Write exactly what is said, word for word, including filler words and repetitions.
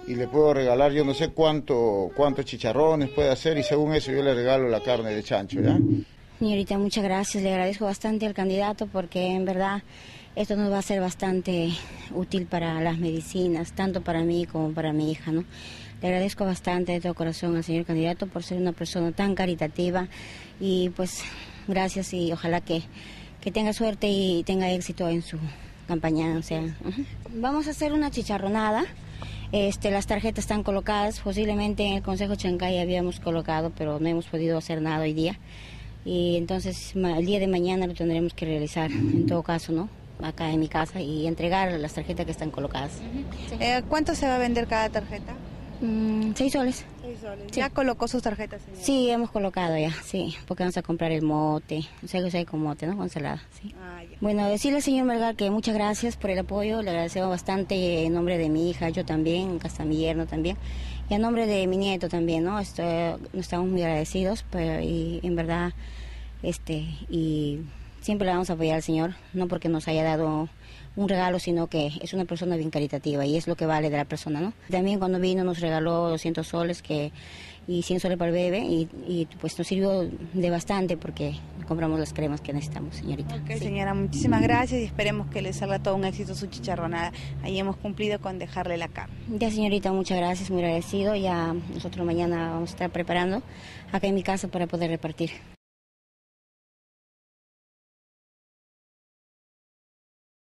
y le puedo regalar, yo no sé cuánto, cuántos chicharrones puede hacer, y según eso yo le regalo la carne de chancho, ¿ya? Señorita, muchas gracias, le agradezco bastante al candidato porque en verdad esto nos va a ser bastante útil para las medicinas, tanto para mí como para mi hija, ¿no? Le agradezco bastante de todo corazón al señor candidato por ser una persona tan caritativa y pues gracias y ojalá que, que tenga suerte y tenga éxito en su campaña. O sea, uh-huh. Vamos a hacer una chicharronada. Este, las tarjetas están colocadas, posiblemente en el Consejo Chancay habíamos colocado, pero no hemos podido hacer nada hoy día. Y entonces el día de mañana lo tendremos que realizar, en todo caso, ¿no? Acá en mi casa y entregar las tarjetas que están colocadas. Uh-huh. eh, ¿Cuánto se va a vender cada tarjeta? Mm, seis soles. Seis soles. Sí. ¿Ya colocó sus tarjetas, señora? Sí, hemos colocado ya, sí, porque vamos a comprar el mote, o sea, que hay con mote, ¿no? Con salada, sí. Ah, bueno, decirle al señor Melgar que muchas gracias por el apoyo, le agradecemos bastante en nombre de mi hija, yo también, en casa de mi yerno también, y en nombre de mi nieto también, ¿no? Estoy, estamos muy agradecidos, pero y en verdad, este, y siempre le vamos a apoyar al señor, no porque nos haya dado un regalo, sino que es una persona bien caritativa y es lo que vale de la persona, ¿no? También cuando vino nos regaló doscientos soles que, y cien soles para el bebé y, y pues nos sirvió de bastante porque compramos las cremas que necesitamos, señorita. Ok, sí. Señora, muchísimas gracias y esperemos que le salga todo un éxito su chicharronada. Ahí hemos cumplido con dejarle la carne. Ya, señorita, muchas gracias, muy agradecido. Ya nosotros mañana vamos a estar preparando acá en mi casa para poder repartir.